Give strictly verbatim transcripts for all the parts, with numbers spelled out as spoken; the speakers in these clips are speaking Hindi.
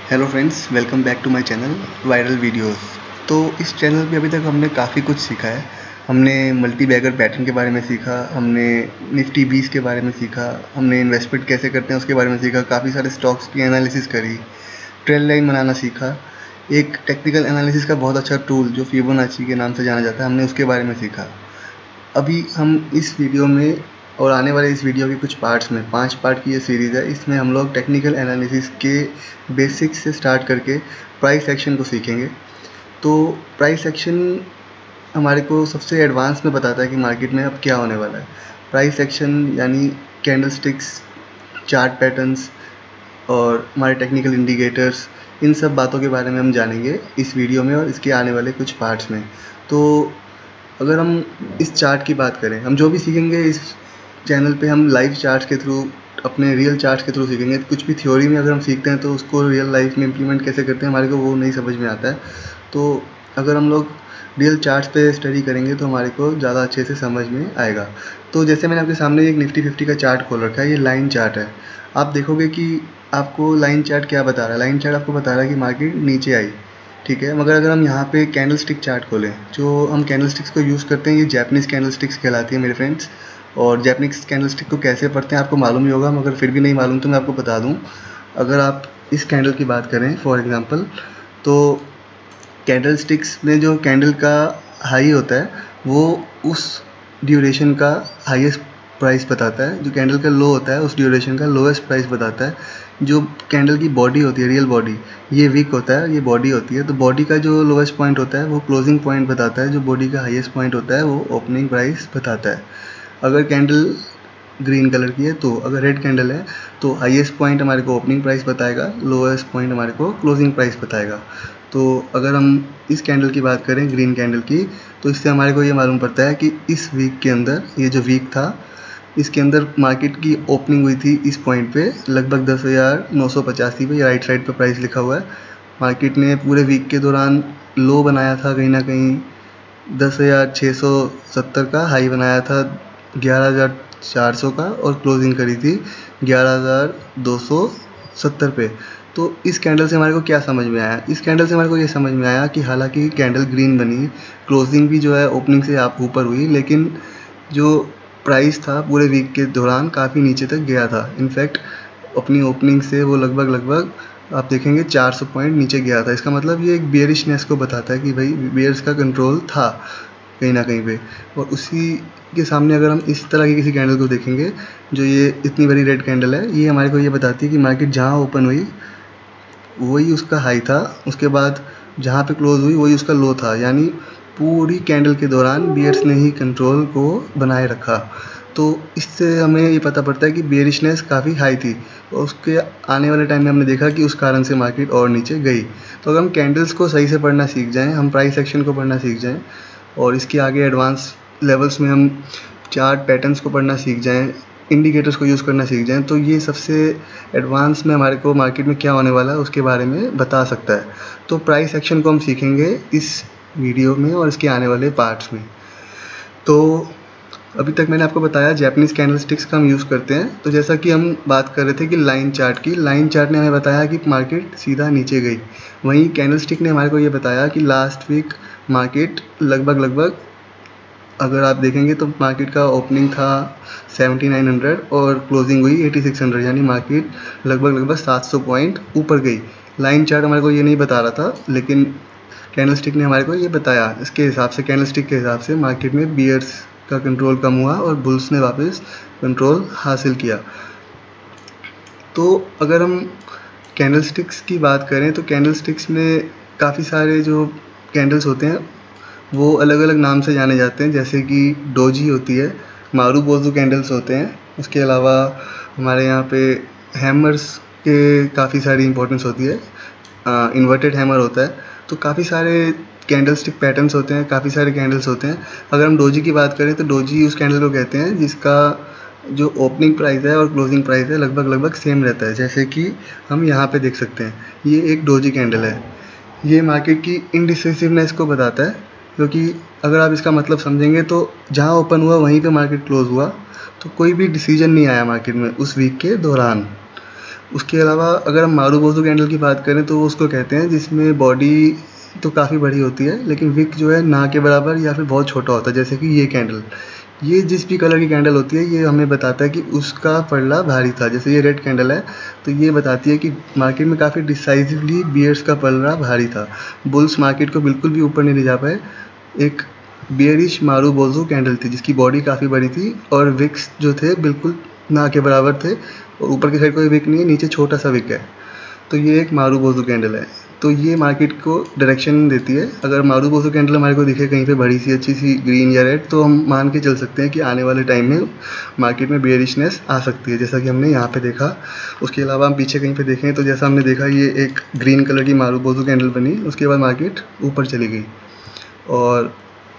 Hello friends, welcome back to my channel viral videos. तो इस चैनल पे अभी तक हमने काफ़ी कुछ सीखा है। हमने मल्टी बैगर पैटर्न के बारे में सीखा, हमने निफ्टी बीस के बारे में सीखा, हमने इन्वेस्टमेंट कैसे करते हैं उसके बारे में सीखा, काफ़ी सारे स्टॉक्स की एनालिसिस करी, ट्रेंड लाइन बनाना सीखा, एक टेक्निकल एनालिसिस का बहुत अच्छा टूल जो फिबोनाची के नाम से जाना जाता है, हमने उसके बारे में सीखा। अभी हम इस वीडियो में और आने वाले इस वीडियो के कुछ पार्ट्स में, पांच पार्ट की ये सीरीज़ है, इसमें हम लोग टेक्निकल एनालिसिस के बेसिक्स से स्टार्ट करके प्राइस एक्शन को सीखेंगे। तो प्राइस एक्शन हमारे को सबसे एडवांस में बताता है कि मार्केट में अब क्या होने वाला है। प्राइस एक्शन यानी कैंडलस्टिक्स, चार्ट पैटर्न्स और हमारे टेक्निकल इंडिकेटर्स, इन सब बातों के बारे में हम जानेंगे इस वीडियो में और इसके आने वाले कुछ पार्ट्स में। तो अगर हम इस चार्ट की बात करें, हम जो भी सीखेंगे इस चैनल पे हम लाइव चार्ट्स के थ्रू, अपने रियल चार्ट्स के थ्रू सीखेंगे। कुछ भी थ्योरी में अगर हम सीखते हैं तो उसको रियल लाइफ में इम्प्लीमेंट कैसे करते हैं हमारे को वो नहीं समझ में आता है। तो अगर हम लोग रियल चार्ट्स पे स्टडी करेंगे तो हमारे को ज़्यादा अच्छे से समझ में आएगा। तो जैसे मैंने आपके सामने एक निफ्टी फिफ्टी का चार्ट खोल रखा है, ये लाइन चार्ट है। आप देखोगे कि आपको लाइन चार्ट क्या बता रहा है। लाइन चार्ट आपको बता रहा है कि मार्केट नीचे आई, ठीक है। मगर अगर हम यहाँ पे कैंडल स्टिक चार्ट खोलें, जो हम कैंडल स्टिक्स को यूज़ करते हैं, ये जैपनीज़ कैंडल स्टिक्स कहलाती है मेरे फ्रेंड्स। और जैपनीज़ कैंडल स्टिक को कैसे पढ़ते हैं आपको मालूम ही होगा, मगर फिर भी नहीं मालूम तो मैं आपको बता दूँ। अगर आप इस कैंडल की बात करें फॉर एग्जांपल, तो कैंडल स्टिक्स में जो कैंडल का हाई होता है वो उस ड्यूरेशन का हाईएस्ट प्राइस बताता है। जो कैंडल का लो होता है उस ड्यूरेशन का लोएस्ट प्राइस बताता है। जो कैंडल की बॉडी होती है, रियल बॉडी, ये वीक होता है, ये बॉडी होती है। तो बॉडी का जो लोएस्ट पॉइंट होता है वो क्लोजिंग पॉइंट बताता है, जो बॉडी का हाईएस्ट पॉइंट होता है वो ओपनिंग प्राइस बताता है। अगर कैंडल ग्रीन कलर की है तो, अगर रेड कैंडल है तो हाईएस्ट पॉइंट हमारे को ओपनिंग प्राइस बताएगा, लोएस्ट पॉइंट हमारे को क्लोजिंग प्राइस बताएगा। तो अगर हम इस कैंडल की बात करें, ग्रीन कैंडल की, तो इससे हमारे को ये मालूम पड़ता है कि इस वीक के अंदर, ये जो वीक था इसके अंदर मार्केट की ओपनिंग हुई थी इस पॉइंट पे लगभग दस हज़ार नौ सौ पचासी पे, राइट साइड पे प्राइस लिखा हुआ है। मार्केट ने पूरे वीक के दौरान लो बनाया था कहीं ना कहीं दस हज़ार छः सौ सत्तर का, हाई बनाया था ग्यारह हज़ार चार सौ का और क्लोजिंग करी थी ग्यारह हज़ार दो सौ सत्तर पे। तो इस कैंडल से हमारे को क्या समझ में आया? इस कैंडल से हमारे को ये समझ में आया कि हालांकि कैंडल ग्रीन बनी, क्लोजिंग भी जो है ओपनिंग से आप ऊपर हुई, लेकिन जो प्राइस था पूरे वीक के दौरान काफ़ी नीचे तक गया था। इनफैक्ट अपनी ओपनिंग से वो लगभग लगभग आप देखेंगे चार सौ पॉइंट नीचे गया था। इसका मतलब ये एक बेयरिशनेस को बताता है कि भाई बेयर्स का कंट्रोल था कहीं ना कहीं पे। और उसी के सामने अगर हम इस तरह की किसी कैंडल को देखेंगे, जो ये इतनी बड़ी रेड कैंडल है, ये हमारे को ये बताती है कि मार्केट जहाँ ओपन हुई वही उसका हाई था, उसके बाद जहाँ पे क्लोज हुई वही उसका लो था। यानी पूरी कैंडल के दौरान बियर्स ने ही कंट्रोल को बनाए रखा। तो इससे हमें ये पता पड़ता है कि बेयरिशनेस काफ़ी हाई थी और उसके आने वाले टाइम में हमने देखा कि उस कारण से मार्केट और नीचे गई। तो अगर हम कैंडल्स को सही से पढ़ना सीख जाएं, हम प्राइस एक्शन को पढ़ना सीख जाएं और इसके आगे एडवांस लेवल्स में हम चार्ट पैटर्न्स को पढ़ना सीख जाएं, इंडिकेटर्स को यूज़ करना सीख जाएं, तो ये सबसे एडवांस में हमारे को मार्केट में क्या होने वाला है उसके बारे में बता सकता है। तो प्राइस एक्शन को हम सीखेंगे इस वीडियो में और इसके आने वाले पार्ट्स में। तो अभी तक मैंने आपको बताया जैपनीज़ कैंडल स्टिक्स का हम यूज़ करते हैं। तो जैसा कि हम बात कर रहे थे कि लाइन चार्ट की, लाइन चार्ट ने हमें बताया कि मार्केट सीधा नीचे गई। वहीं कैंडल स्टिक ने हमारे को ये बताया कि लास्ट वीक मार्केट लगभग लगभग, अगर आप देखेंगे तो मार्केट का ओपनिंग था सेवेंटी नाइन हंड्रेड और क्लोजिंग हुई एटी सिक्स हंड्रेड, यानी मार्केट लगभग लगभग सात सौ पॉइंट ऊपर गई। लाइन चार्ट हमारे को ये नहीं बता रहा था, लेकिन कैंडल स्टिक ने हमारे को ये बताया। इसके हिसाब से, कैंडल स्टिक के हिसाब से मार्केट में बियर्स का कंट्रोल कम हुआ और बुल्स ने वापस कंट्रोल हासिल किया। तो अगर हम कैंडल स्टिक्स की बात करें तो कैंडल स्टिक्स में काफ़ी सारे जो कैंडल्स होते हैं वो अलग अलग नाम से जाने जाते हैं, जैसे कि डोजी होती है, मारूबोजू कैंडल्स होते हैं। उसके अलावा हमारे यहाँ पे हैमर्स के काफ़ी सारी इंपॉर्टेंस होती है, इन्वर्टेड हैमर होता है। तो काफ़ी सारे कैंडल स्टिक पैटर्न्स होते हैं, काफ़ी सारे कैंडल्स होते हैं। अगर हम डोजी की बात करें तो डोजी उस कैंडल को कहते हैं जिसका जो ओपनिंग प्राइस है और क्लोजिंग प्राइस है लगभग लगभग सेम रहता है। जैसे कि हम यहाँ पे देख सकते हैं, ये एक डोजी कैंडल है। ये मार्केट की इनडिसिसिवनेस को बताता है, क्योंकि अगर आप इसका मतलब समझेंगे तो जहाँ ओपन हुआ वहीं पे मार्केट क्लोज हुआ, तो कोई भी डिसीजन नहीं आया मार्केट में उस वीक के दौरान। उसके अलावा अगर हम मारुबोजू कैंडल की बात करें तो उसको कहते हैं जिसमें बॉडी तो काफ़ी बड़ी होती है लेकिन विक जो है ना के बराबर या फिर बहुत छोटा होता है। जैसे कि ये कैंडल, ये जिस भी कलर की कैंडल होती है ये हमें बताता है कि उसका पल्ला भारी था। जैसे ये रेड कैंडल है तो ये बताती है कि मार्केट में काफ़ी डिसाइसिवली बियर्स का पल्ला भारी था, बुल्स मार्केट को बिल्कुल भी ऊपर नहीं ले जा पाए। एक बियरिश मारुबोजू कैंडल थी जिसकी बॉडी काफ़ी बड़ी थी और विक्स जो थे बिल्कुल ना के बराबर थे, और ऊपर की साइड कोई विक नहीं है, नीचे छोटा सा विक है। तो ये एक मारुबोजू कैंडल है। तो ये मार्केट को डायरेक्शन देती है। अगर मारुबोजू कैंडल हमारे को दिखे कहीं पे बड़ी सी अच्छी सी ग्रीन या रेड, तो हम मान के चल सकते हैं कि आने वाले टाइम में मार्केट में बेयरिशनेस आ सकती है, जैसा कि हमने यहाँ पे देखा। उसके अलावा हम पीछे कहीं पे देखें तो जैसा हमने देखा ये एक ग्रीन कलर की मारुबोजू कैंडल बनी, उसके बाद मार्केट ऊपर चली गई। और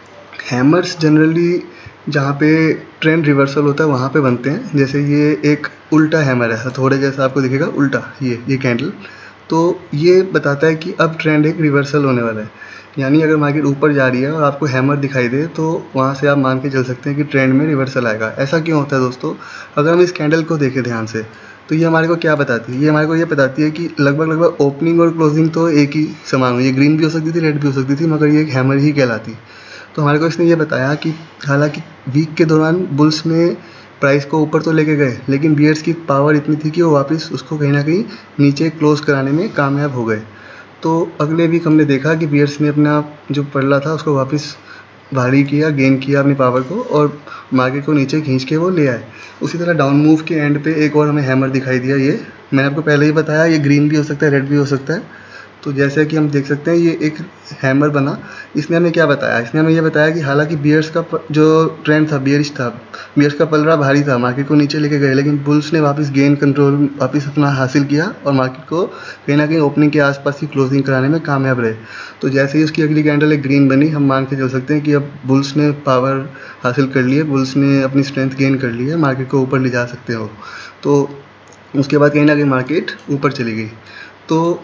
हैमर्स जनरली जहाँ पे ट्रेंड रिवर्सल होता है वहाँ पे बनते हैं। जैसे ये एक उल्टा हैमर है, थोड़े जैसा आपको दिखेगा उल्टा, ये ये कैंडल, तो ये बताता है कि अब ट्रेंड एक रिवर्सल होने वाला है। यानी अगर मार्केट ऊपर जा रही है और आपको हैमर दिखाई दे तो वहाँ से आप मान के चल सकते हैं कि ट्रेंड में रिवर्सल आएगा। ऐसा क्यों होता है दोस्तों? अगर हम इस कैंडल को देखें ध्यान से तो ये हमारे को क्या बताती है? ये हमारे को ये बताती है कि लगभग लगभग ओपनिंग और क्लोजिंग तो एक ही समान हुई। ये ग्रीन भी हो सकती थी, रेड भी हो सकती थी, मगर ये एक हैमर ही कहलाती। तो हमारे को इसने ये बताया कि हालांकि वीक के दौरान बुल्स ने प्राइस को ऊपर तो लेके गए लेकिन बियर्स की पावर इतनी थी कि वो वापस उसको कहीं ना कहीं नीचे क्लोज कराने में कामयाब हो गए। तो अगले वीक हमने देखा कि बियर्स ने अपना जो पल्ला था उसको वापस भारी किया, गेन किया अपनी पावर को, और मार्केट को नीचे खींच के वो ले आए। उसी तरह डाउन मूव के एंड पे एक और हमें हैमर दिखाई दिया। ये मैंने आपको पहले ही बताया, ये ग्रीन भी हो सकता है, रेड भी हो सकता है। तो जैसे कि हम देख सकते हैं ये एक हैमर बना। इसने हमें क्या बताया? इसने हमें ये बताया कि हालांकि बियर्स का जो ट्रेंड था, बियरिश था, बियर्स का पलड़ा भारी था, मार्केट को नीचे लेके गए, लेकिन बुल्स ने वापस गेन कंट्रोल वापस अपना हासिल किया और मार्केट को कहीं ना कहीं ओपनिंग के आसपास ही क्लोजिंग कराने में कामयाब रहे। तो जैसे ही उसकी अगली कैंडल एक ग्रीन बनी, हम मान के चल सकते हैं कि अब बुल्स ने पावर हासिल कर ली है, बुल्स ने अपनी स्ट्रेंथ गेन कर ली है, मार्केट को ऊपर ले जा सकते हो। तो उसके बाद कहीं ना कहीं मार्केट ऊपर चली गई। तो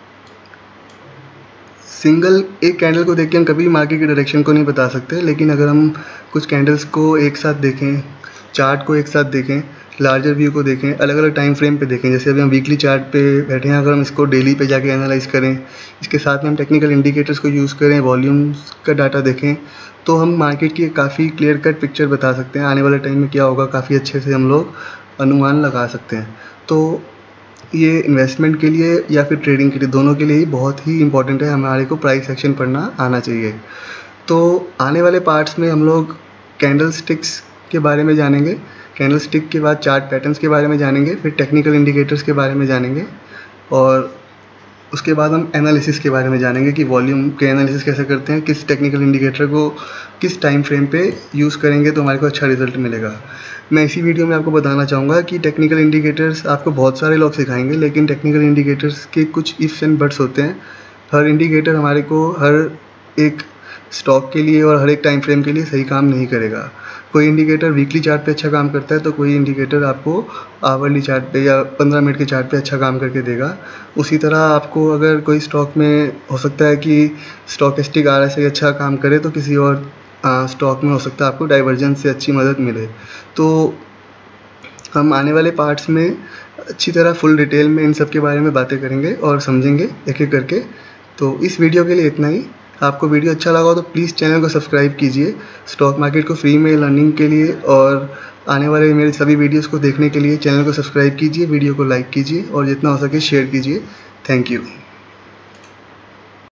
सिंगल एक कैंडल को देख के हम कभी मार्केट की डायरेक्शन को नहीं बता सकते, लेकिन अगर हम कुछ कैंडल्स को एक साथ देखें, चार्ट को एक साथ देखें, लार्जर व्यू को देखें, अलग अलग टाइम फ्रेम पे देखें, जैसे अभी हम वीकली चार्ट पे बैठे हैं, अगर हम इसको डेली पे जाके एनालाइज करें, इसके साथ में हम टेक्निकल इंडिकेटर्स को यूज़ करें, वॉल्यूम्स का डाटा देखें, तो हम मार्केट की काफ़ी क्लियर कट पिक्चर बता सकते हैं। आने वाले टाइम में क्या होगा काफ़ी अच्छे से हम लोग अनुमान लगा सकते हैं। तो ये इन्वेस्टमेंट के लिए या फिर ट्रेडिंग के लिए, दोनों के लिए ही बहुत ही इंपॉर्टेंट है। हमारे को प्राइस एक्शन पढ़ना आना चाहिए। तो आने वाले पार्ट्स में हम लोग कैंडल स्टिक्स के बारे में जानेंगे, कैंडल स्टिक के बाद चार्ट पैटर्न्स के बारे में जानेंगे, फिर टेक्निकल इंडिकेटर्स के बारे में जानेंगे, और उसके बाद हम एनालिसिस के बारे में जानेंगे कि वॉल्यूम के एनालिसिस कैसे करते हैं, किस टेक्निकल इंडिकेटर को किस टाइम फ्रेम पे यूज़ करेंगे तो हमारे को अच्छा रिजल्ट मिलेगा। मैं इसी वीडियो में आपको बताना चाहूँगा कि टेक्निकल इंडिकेटर्स आपको बहुत सारे लोग सिखाएंगे, लेकिन टेक्निकल इंडिकेटर्स के कुछ इफ्स एंड बट्स होते हैं। हर इंडिकेटर हमारे को हर एक स्टॉक के लिए और हर एक टाइम फ्रेम के लिए सही काम नहीं करेगा। कोई इंडिकेटर वीकली चार्ट पे अच्छा काम करता है तो कोई इंडिकेटर आपको आवरली चार्ट पे या पंद्रह मिनट के चार्ट पे अच्छा काम करके देगा। उसी तरह आपको अगर कोई स्टॉक में हो सकता है कि स्टॉकेस्टिक आर एस आई अच्छा काम करे तो किसी और स्टॉक में हो सकता है आपको डाइवर्जेंस से अच्छी मदद मिले। तो हम आने वाले पार्ट्स में अच्छी तरह फुल डिटेल में इन सब के बारे में बातें करेंगे और समझेंगे एक एक करके। तो इस वीडियो के लिए इतना ही। आपको वीडियो अच्छा लगा हो तो प्लीज़ चैनल को सब्सक्राइब कीजिए स्टॉक मार्केट को फ्री में लर्निंग के लिए, और आने वाले मेरे सभी वीडियोस को देखने के लिए चैनल को सब्सक्राइब कीजिए, वीडियो को लाइक कीजिए और जितना हो सके शेयर कीजिए। Thank you.